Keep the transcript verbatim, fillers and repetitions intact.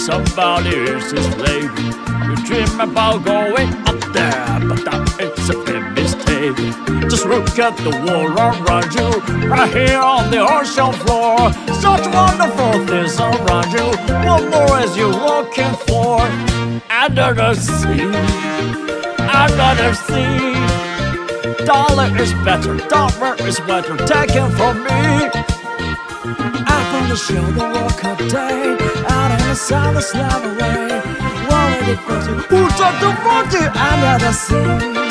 somebody else's slave. You dream about going up there, but that is a big mistake. Just look at the world around you, right here on the ocean floor. Such wonderful things around you. What more is you looking for? Under the sea, under the sea. Dollar is better, dollar is better, taken from me. Up on the show, the World Cup day, out in the sun, the slab away. One eighty forty, who's at the forty under the sea?